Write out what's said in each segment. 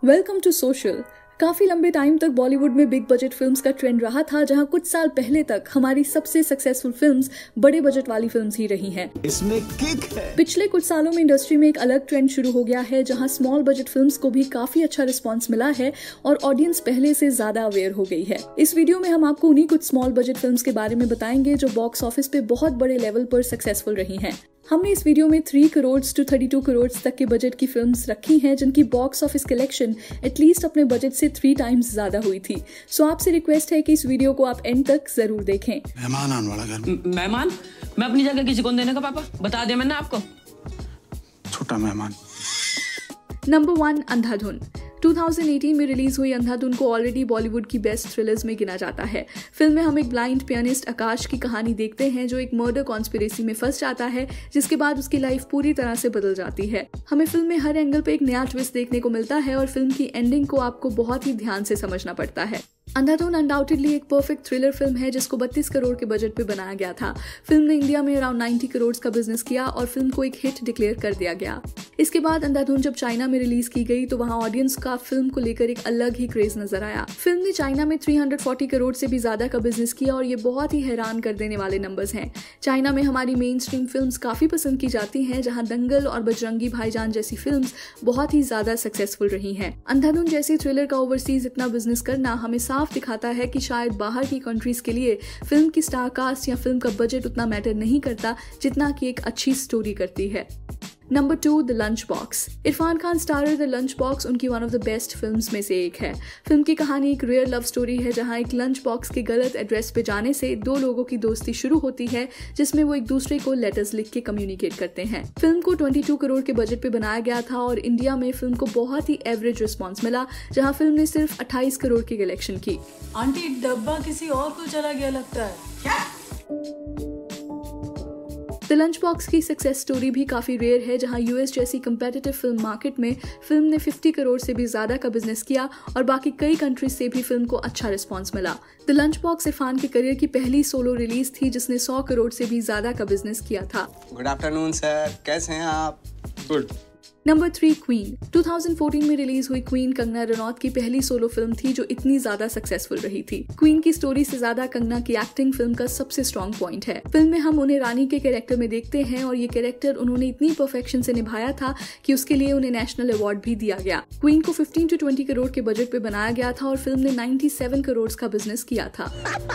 Welcome to social. काफी लंबे time तक बॉलीवुड में बिग बजट फिल्म्स का ट्रेंड रहा था, जहां कुछ साल पहले तक हमारी सबसे सक्सेसफुल फिल्म्स बड़े बजट वाली फिल्म्स ही रही हैं। इसमें किक है। पिछले कुछ सालों में इंडस्ट्री में एक अलग ट्रेंड शुरू हो गया है, जहां स्मॉल बजट फिल्म्स को भी काफी अच्छा रिस्पांस मिला है और ऑडियंस पहले से ज्यादा अवेयर हो गई है। इस वीडियो में हम आपको उन्हीं कुछ स्मॉल बजट फिल्म्स के बारे में बताएंगे जो बॉक्स ऑफिस पे बहुत बड़े लेवल पर सक्सेसफुल रही हैं। हमने इस वीडियो में 3 करोड़ to 32 करोड़ तक के बजट की फिल्म्स रखी हैं, जिनकी बॉक्स ऑफिस कलेक्शन एटलीस्ट अपने बजट से 3 टाइम्स ज्यादा हुई थी। सो आपसे रिक्वेस्ट है कि इस वीडियो को आप एंड तक जरूर देखें। मेहमान आने वाला घर। मेहमान? मैं अपनी जगह किसी को देने का पापा बता दिया मैंने आपको। छोटा मेहमान। नंबर 1 अंधाधुन। 2018 में रिलीज हुई अंधाधुन को ऑलरेडी बॉलीवुड की बेस्ट थ्रिलर्स में गिना जाता है। फिल्म में हम एक ब्लाइंड पियानिस्ट आकाश की कहानी देखते हैं जो एक मर्डर कॉन्स्पिरेसी में फंस जाता है, जिसके बाद उसकी लाइफ पूरी तरह से बदल जाती है। हमें फिल्म में हर एंगल पे एक नया ट्विस्ट देखने को मिलता है और फिल्म की एंडिंग को आपको बहुत ही ध्यान से समझना पड़ता है। अंधाधुन अनडाउटेडली एक परफेक्ट थ्रिलर फिल्म है जिसको 32 करोड़ के बजट पे बनाया गया था। फिल्म ने इंडिया में अराउंड 90 करोड़ का बिजनेस किया और फिल्म को एक हिट डिक्लेयर कर दिया गया। इसके बाद अंधाधुन जब चाइना में रिलीज की गई तो वहां ऑडियंस का फिल्म को लेकर एक अलग ही क्रेज नजर आया। फिल्म ने चाइना में 340 करोड़ से भी ज्यादा का बिजनेस किया और ये बहुत ही हैरान कर देने वाले नंबर्स हैं। चाइना में हमारी मेन स्ट्रीम फिल्म्स काफी पसंद की जाती हैं, जहां दंगल और बजरंगी भाईजान जैसी फिल्म्स बहुत ही ज्यादा सक्सेसफुल रही हैं। अंधाधुन जैसी थ्रिलर का ओवरसीज इतना बिजनेस करना हमें साफ दिखाता है कि शायद बाहर की कंट्रीज के लिए फिल्म की स्टार कास्ट या फिल्म का बजट उतना मैटर नहीं करता जितना कि एक अच्छी स्टोरी करती है। Number 2 the lunch box. Irfan Khan starrer the lunch box उनकी one of the best films में से एक है। फिल्म की कहानी एक रियल लव स्टोरी है, जहां एक लंच बॉक्स के गलत एड्रेस पे जाने से 2 लोगों की दोस्ती शुरू होती है, जिसमें वो एक दूसरे को लेटर्स लिख के कम्युनिकेट करते हैं। फिल्म को 22 करोड़ के बजट पे बनाया गया था और इंडिया में फिल्म को बहुत ही एवरेज रिस्पॉन्स मिला, जहाँ फिल्म ने सिर्फ 28 करोड़ की कलेक्शन की। आंटी डब्बा किसी और को चला गया लगता है क्या? द लंच बॉक्स की सक्सेस स्टोरी भी काफी रेयर है, जहां यूएस जैसी कंपेटिटिव फिल्म मार्केट में फिल्म ने 50 करोड़ से भी ज्यादा का बिजनेस किया और बाकी कई कंट्रीज से भी फिल्म को अच्छा रिस्पांस मिला। द लंच बॉक्स इरफान के करियर की पहली सोलो रिलीज थी जिसने 100 करोड़ से भी ज्यादा का बिजनेस किया था। गुड आफ्टरनून सर, कैसे हैं आप? गुड। Number 3 queen. 2014 में रिलीज हुई क्वीन कंगना रनौत की पहली सोलो फिल्म थी जो इतनी ज्यादा सक्सेसफुल रही थी। क्वीन की स्टोरी से ज्यादा कंगना की एक्टिंग फिल्म का सबसे स्ट्रॉन्ग पॉइंट है। फिल्म में हम उन्हें रानी के कैरेक्टर में देखते हैं और ये कैरेक्टर उन्होंने इतनी परफेक्शन से निभाया था कि उसके लिए उन्हें नेशनल अवार्ड भी दिया गया। क्वीन को 15 to 20 करोड़ के बजट पे बनाया गया था और फिल्म ने 97 करोड़ का बिजनेस किया था।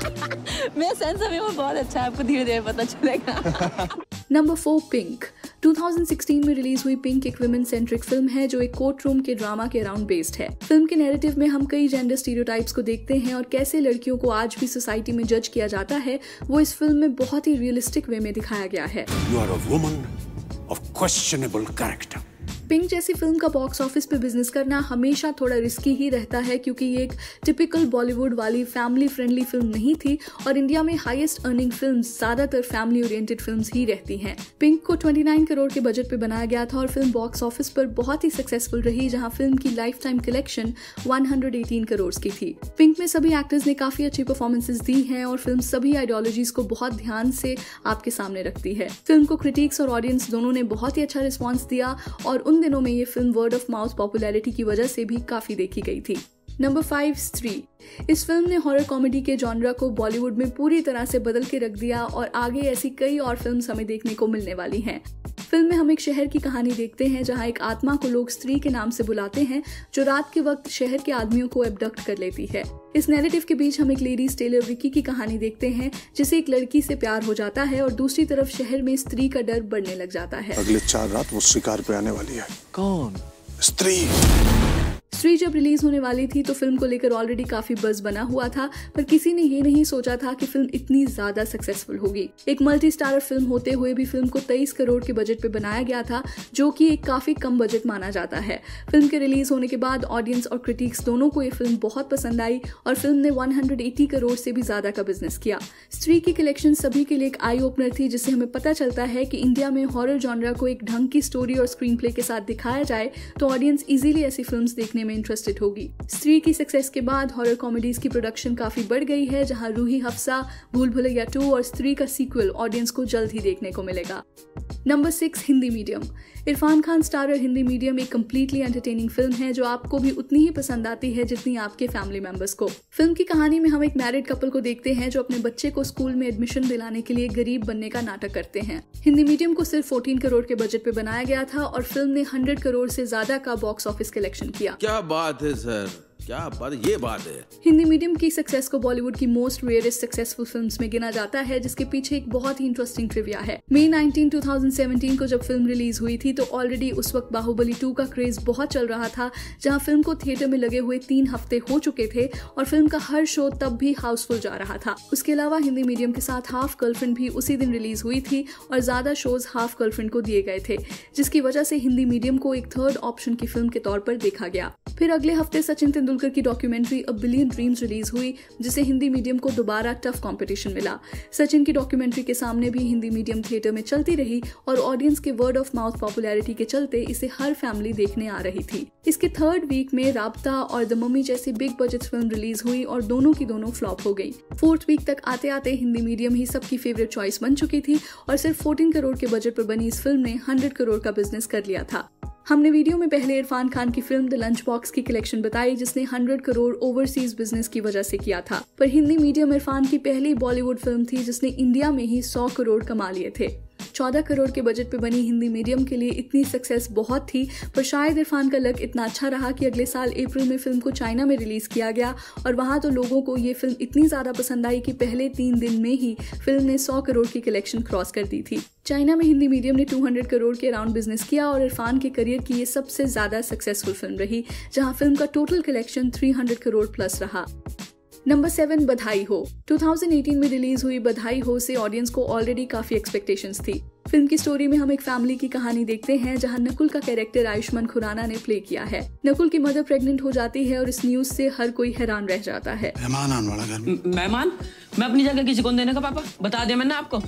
मेरा सेंस अभी बहुत अच्छा है, आपको धीरे धीरे पता चलेगा। Number 4 pink. 2016 में रिलीज हुई पिंक एक वुमेन सेंट्रिक फिल्म है जो एक कोर्ट रूम के ड्रामा के अराउंड बेस्ड है। फिल्म के नैरेटिव में हम कई जेंडर स्टीरियोटाइप्स को देखते हैं और कैसे लड़कियों को आज भी सोसाइटी में जज किया जाता है, वो इस फिल्म में बहुत ही रियलिस्टिक वे में दिखाया गया है। You are a woman of questionable character. Pink जैसी फिल्म का बॉक्स ऑफिस पे बिजनेस करना हमेशा थोड़ा रिस्की ही रहता है, क्योंकि ये एक टिपिकल बॉलीवुड वाली फैमिली फ्रेंडली फिल्म नहीं थी और इंडिया में हाईएस्ट अर्निंग फिल्म्स ज्यादातर फैमिली ओरिएंटेड फिल्म्स ही रहती हैं। पिंक को 29 करोड़ के बजट पे बनाया गया था और फिल्म बॉक्स ऑफिस पर बहुत ही सक्सेसफुल रही, जहां फिल्म की लाइफ टाइम कलेक्शन 118 करोड़ की थी। पिंक में सभी एक्टर्स ने काफी अच्छी परफॉर्मेंसेस दी हैं और फिल्म सभी आइडियोलॉजीज को बहुत ध्यान से आपके सामने रखती है। फिल्म को क्रिटिक्स और ऑडियंस दोनों ने बहुत ही अच्छा रिस्पॉन्स दिया और उन दिनों में ये film word of mouth popularity की वजह से भी काफी देखी गई थी। नंबर 5 स्त्री। इस फिल्म ने हॉरर कॉमेडी के जॉनरा को बॉलीवुड में पूरी तरह से बदल के रख दिया और आगे ऐसी कई और फिल्म्स हमें देखने को मिलने वाली हैं। फिल्म में हम एक शहर की कहानी देखते हैं जहां एक आत्मा को लोग स्त्री के नाम से बुलाते हैं, जो रात के वक्त शहर के आदमियों को एब्डक्ट कर लेती है। इस नैरेटिव के बीच हम एक लेडीज टेलर विकी की कहानी देखते हैं, जिसे एक लड़की से प्यार हो जाता है और दूसरी तरफ शहर में स्त्री का डर बढ़ने लग जाता है। अगले 4 रात वो शिकार पे आने वाली है। कौन? स्त्री। स्त्री जब रिलीज होने वाली थी तो फिल्म को लेकर ऑलरेडी काफी बज़ बना हुआ था, पर किसी ने ये नहीं सोचा था कि फिल्म इतनी ज्यादा सक्सेसफुल होगी। एक मल्टी स्टारर फिल्म होते हुए भी फिल्म को 23 करोड़ के बजट पे बनाया गया था, जो कि एक काफी कम बजट माना जाता है। फिल्म के रिलीज होने के बाद ऑडियंस और क्रिटिक्स दोनों को ये फिल्म बहुत पसंद आई और फिल्म ने 180 करोड़ से भी ज्यादा का बिजनेस किया। स्त्री की कलेक्शन सभी के लिए एक आई ओपनर थी, जिससे हमें पता चलता है कि इंडिया में हॉरर जॉनरा को एक ढंग की स्टोरी और स्क्रीन प्ले के साथ दिखाया जाए तो ऑडियंस इजीली ऐसी फिल्म्स देखने में इंटरेस्टेड होगी। स्त्री की सक्सेस के बाद हॉरर कॉमेडीज की प्रोडक्शन काफी बढ़ गई है, जहां रूही हफ्सा, भूल भुलैया 2 और स्त्री का सीक्वल ऑडियंस को जल्द ही देखने को मिलेगा। Number 6, Hindi medium. Irfan Khan starrer Hindi medium एक कंप्लीटली एंटरटेनिंग फिल्म है जो आपको भी उतनी ही पसंद आती है जितनी आपके फैमिली मेंबर्स को। फिल्म की कहानी में हम एक मैरिड कपल को देखते हैं जो अपने बच्चे को स्कूल में एडमिशन दिलाने के लिए गरीब बनने का नाटक करते हैं। हिंदी मीडियम को सिर्फ 14 करोड़ के बजट पे बनाया गया था और फिल्म ने 100 करोड़ से ज्यादा का बॉक्स ऑफिस कलेक्शन किया। क्या बात है सर, क्या बात, ये बात है। हिंदी मीडियम की सक्सेस को बॉलीवुड की मोस्ट रेयरेस्ट सक्सेसफुल फिल्म्स में गिना जाता है, जिसके पीछे एक बहुत ही इंटरेस्टिंग ट्रिविया है। मई 19, 2017 को जब फिल्म रिलीज हुई थी तो ऑलरेडी उस वक्त बाहुबली 2 का क्रेज बहुत चल रहा था, जहां फिल्म को थिएटर में लगे हुए 3 हफ्ते हो चुके थे और फिल्म का हर शो तब भी हाउसफुल जा रहा था। उसके अलावा हिंदी मीडियम के साथ हाफ गर्लफ्रेंड भी उसी दिन रिलीज हुई थी और ज्यादा शोज हाफ गर्लफ्रेंड को दिए गए थे, जिसकी वजह से हिंदी मीडियम को एक थर्ड ऑप्शन की फिल्म के तौर पर देखा गया। फिर अगले हफ्ते सचिन तेंदुलकर की documentary a billion dreams release हुई, जिसे हिंदी मीडियम को दोबारा टफ कंपटीशन मिला। सचिन की डॉक्यूमेंट्री के सामने भी हिंदी मीडियम थिएटर में चलती रही और ऑडियंस के वर्ड ऑफ माउथ पॉपुलैरिटी के चलते इसे हर फैमिली देखने आ रही थी। इसके थर्ड वीक में राब्ता और द मम्मी जैसी बिग बजट फिल्म रिलीज हुई और दोनों की दोनों फ्लॉप हो गई। फोर्थ वीक तक आते आते हिंदी मीडियम ही सबकी फेवरेट चॉइस बन चुकी थी और सिर्फ 14 करोड़ के बजट पर बनी इस फिल्म ने 100 करोड़ का बिजनेस कर लिया था। हमने वीडियो में पहले इरफान खान की फिल्म द लंच बॉक्स की कलेक्शन बताई, जिसने 100 करोड़ ओवरसीज बिजनेस की वजह से किया था, पर हिंदी मीडियम इरफान की पहली बॉलीवुड फिल्म थी जिसने इंडिया में ही 100 करोड़ कमा लिए थे। 14 करोड़ के बजट पे बनी हिंदी मीडियम के लिए इतनी सक्सेस बहुत थी, पर शायद इरफान का लक इतना अच्छा रहा कि अगले साल अप्रैल में फिल्म को चाइना में रिलीज किया गया और वहां तो लोगों को ये फिल्म इतनी ज्यादा पसंद आई कि पहले 3 दिन में ही फिल्म ने 100 करोड़ की कलेक्शन क्रॉस कर दी थी। चाइना में हिंदी मीडियम ने 200 करोड़ के अराउंड बिजनेस किया और इरफान के करियर की ये सबसे ज्यादा सक्सेसफुल फिल्म रही, जहां फिल्म का टोटल कलेक्शन 300 करोड़ प्लस रहा। नंबर 7, बधाई हो। 2018 में रिलीज हुई बधाई हो से ऑडियंस को ऑलरेडी काफी एक्सपेक्टेशंस थी। फिल्म की स्टोरी में हम एक फैमिली की कहानी देखते हैं जहां नकुल का कैरेक्टर आयुष्मान खुराना ने प्ले किया है। नकुल की मदर प्रेग्नेंट हो जाती है और इस न्यूज से हर कोई हैरान रह जाता है। मेहमान आने वाला घर में। मेहमान? मैं अपनी जगह किसी को देने का पापा बता दिया मैंने आपको।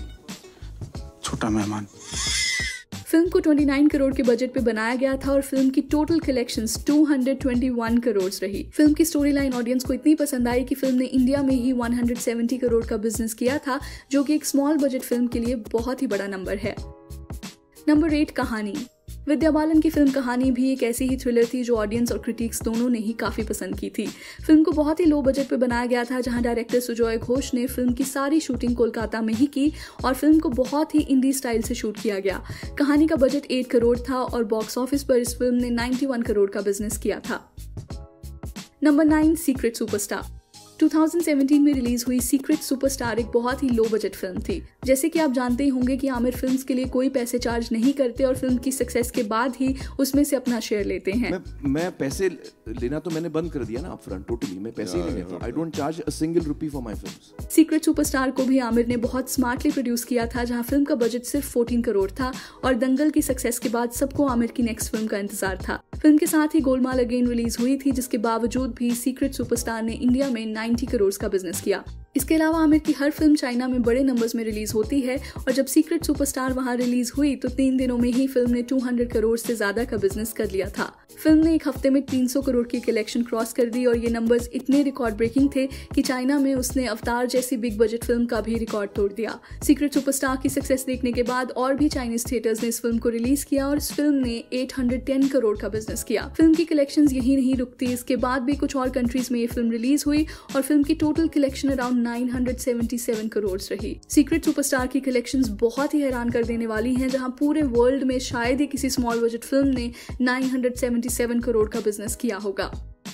छोटा मेहमान। फिल्म को 29 करोड़ के बजट पे बनाया गया था और फिल्म की टोटल कलेक्शंस 221 करोड़ रही। फिल्म की स्टोरी लाइन ऑडियंस को इतनी पसंद आई कि फिल्म ने इंडिया में ही 170 करोड़ का बिजनेस किया था, जो कि एक स्मॉल बजट फिल्म के लिए बहुत ही बड़ा नंबर है। नंबर 8, कहानी। विद्या बालन की फिल्म कहानी भी एक ऐसी ही थ्रिलर थी जो ऑडियंस और क्रिटिक्स दोनों ने ही काफी पसंद की थी। फिल्म को बहुत ही लो बजट पे बनाया गया था, जहां डायरेक्टर सुजॉय घोष ने फिल्म की सारी शूटिंग कोलकाता में ही की और फिल्म को बहुत ही इंडी स्टाइल से शूट किया गया। कहानी का बजट 8 करोड़ था और बॉक्स ऑफिस पर इस फिल्म ने 91 करोड़ का बिजनेस किया था। Number 9, secret superstar. 2017 में रिलीज हुई सीक्रेट सुपरस्टार एक बहुत ही लो बजट फिल्म थी। जैसे कि आप जानते ही होंगे कि आमिर फिल्म्स के लिए कोई पैसे चार्ज नहीं करते और फिल्म की सक्सेस के बाद ही उसमें से अपना शेयर लेते हैं। मैं पैसे लेना तो मैंने बंद कर दिया ना अपफ्रंट, टोटली मैं पैसे ही नहीं लेता। I don't charge a single rupee for my films. Secret superstar को भी आमिर ने बहुत स्मार्टली प्रोड्यूस किया था, जहां फिल्म का बजट सिर्फ 14 करोड़ था और दंगल की सक्सेस के बाद सबको आमिर की नेक्स्ट फिल्म का इंतजार था। फिल्म के साथ ही गोलमाल अगेन रिलीज हुई थी, जिसके बावजूद भी सीक्रेट सुपरस्टार ने इंडिया में 90 करोड़ का बिजनेस किया। इसके अलावा आमिर की हर फिल्म चाइना में बड़े नंबर्स में रिलीज होती है और जब सीक्रेट सुपरस्टार वहां रिलीज हुई तो 3 दिनों में ही फिल्म ने 200 करोड़ से ज्यादा का बिजनेस कर लिया था। फिल्म ने एक हफ्ते में 300 करोड़ की कलेक्शन क्रॉस कर दी और ये नंबर्स इतने रिकॉर्ड ब्रेकिंग थे कि चाइना में उसने अवतार जैसी बिग बजट फिल्म का भी रिकॉर्ड तोड़ दिया। सीक्रेट सुपरस्टार की सक्सेस देखने के बाद और भी चाइनीज थिएटर्स ने इस फिल्म को रिलीज किया और इस फिल्म ने 810 करोड़ का बिजनेस किया। फिल्म की कलेक्शंस यही नहीं रुकती, इसके बाद भी कुछ और कंट्रीज में ये फिल्म रिलीज हुई और फिल्म की टोटल कलेक्शन अराउंड 977 करोड़ रही। सीक्रेट सुपरस्टार की कलेक्शंस बहुत ही हैरान कर देने वाली हैं, जहां पूरे वर्ल्ड में शायद ही किसी स्मॉल बजट फिल्म ने 977 करोड़ का बिजनेस किया होगा।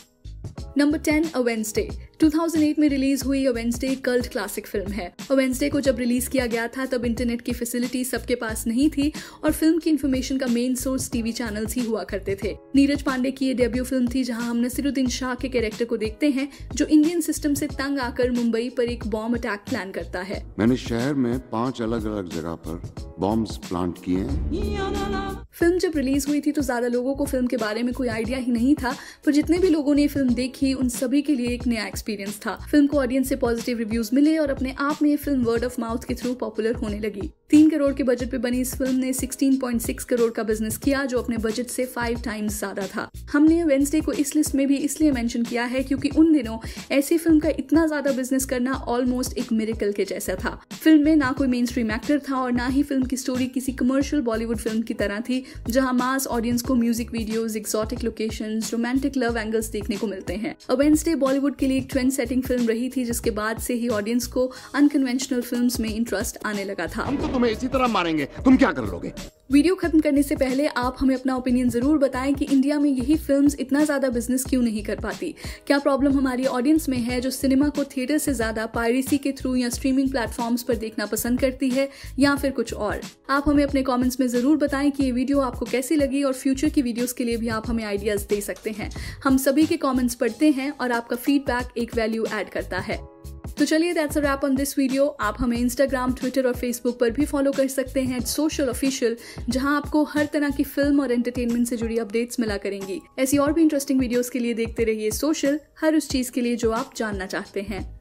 नंबर 10, अ वेडनेसडे। 2008 में रिलीज हुई a Wednesday cult classic film है। अ वेडनेसडे को जब रिलीज किया गया था तब इंटरनेट की फैसिलिटी सबके पास नहीं थी और फिल्म की इन्फॉर्मेशन का मेन सोर्स टीवी चैनल्स ही हुआ करते थे। नीरज पांडे की ये डेब्यू फिल्म थी, जहां हम नसीरुद्दीन शाह के कैरेक्टर को देखते हैं जो इंडियन सिस्टम से तंग आकर मुंबई पर एक बॉम्ब अटैक प्लान करता है। मैंने शहर में 5 अलग अलग जगह पर बॉम्ब्स प्लांट किए हैं। फिल्म जब रिलीज हुई थी तो ज्यादा लोगों को फिल्म के बारे में कोई आइडिया ही नहीं था, पर जितने भी लोगों ने फिल्म देखी उन सभी के लिए एक नया एक्सपीरियंस था। फिल्म को ऑडियंस से पॉजिटिव रिव्यूज मिले और अपने आप में ये फिल्म वर्ड ऑफ माउथ के थ्रू पॉपुलर होने लगी। 3 करोड़ के बजट पे बनी इस फिल्म ने 16.6 करोड़ का बिजनेस किया, जो अपने बजट से 5 टाइम्स ज्यादा था। हमने वेडनेसडे को इस लिस्ट में भी इसलिए मेंशन किया है क्योंकि उन दिनों ऐसी फिल्म का इतना ज्यादा बिजनेस करना ऑलमोस्ट एक मिरेकल के जैसा था। फिल्म में ना कोई मेन स्ट्रीम एक्टर था और ना ही फिल्म की स्टोरी किसी कमर्शियल बॉलीवुड फिल्म की तरह थी, जहां मास ऑडियंस को music videos, exotic locations, romantic love angles देखने को मिलते हैं। वेडनेसडे बॉलीवुड के लिए एक ट्रेंड सेटिंग फिल्म रही थी, जिसके बाद से ही ऑडियंस को अनकन्वेंशनल फिल्म्स में इंटरेस्ट आने लगा था। हम तो तुम्हें इसी तरह मारेंगे, तुम क्या कर लोगे? वीडियो खत्म करने से पहले आप हमें अपना ओपिनियन जरूर बताएं कि इंडिया में यही फिल्म्स इतना ज्यादा बिजनेस क्यों नहीं कर पाती। क्या प्रॉब्लम हमारी ऑडियंस में है जो सिनेमा को थिएटर से ज्यादा पायरेसी के थ्रू या स्ट्रीमिंग प्लेटफॉर्म्स पर देखना पसंद करती है, या फिर कुछ और? आप हमें अपने कमेंट्स में जरूर बताएं कि ये वीडियो आपको कैसी लगी और फ्यूचर की वीडियोस के लिए भी आप हमें आइडियाज दे सकते हैं। हम सभी के कमेंट्स पढ़ते हैं और आपका फीडबैक एक वैल्यू ऐड करता है। तो चलिए, that's a wrap on this video. आप हमें इंस्टाग्राम, ट्विटर और फेसबुक पर भी फॉलो कर सकते हैं @socialofficial, जहां आपको हर तरह की फिल्म और एंटरटेनमेंट से जुड़ी अपडेट्स मिला करेंगी। ऐसी और भी इंटरेस्टिंग वीडियोस के लिए देखते रहिए सोशल, हर उस चीज के लिए जो आप जानना चाहते हैं।